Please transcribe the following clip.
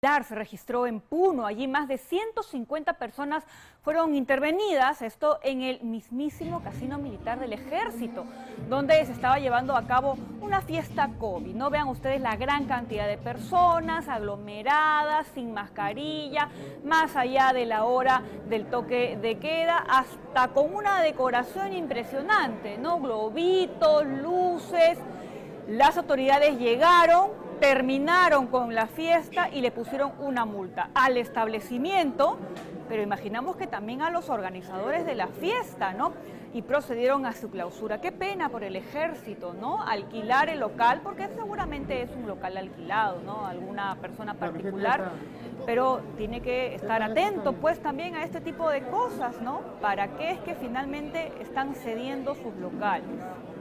Se registró en Puno, allí más de 150 personas fueron intervenidas, esto en el mismísimo casino militar del Ejército, donde se estaba llevando a cabo una fiesta COVID. No vean ustedes la gran cantidad de personas aglomeradas, sin mascarilla, más allá de la hora del toque de queda, hasta con una decoración impresionante, ¿no? Globitos, luces. Las autoridades llegaron, terminaron con la fiesta y le pusieron una multa al establecimiento, pero imaginamos que también a los organizadores de la fiesta, ¿no? Y procedieron a su clausura. Qué pena por el Ejército, ¿no? Alquilar el local, porque seguramente es un local alquilado, ¿no? Alguna persona particular, pero tiene que estar atento, pues, también a este tipo de cosas, ¿no? ¿Para qué es que finalmente están cediendo sus locales?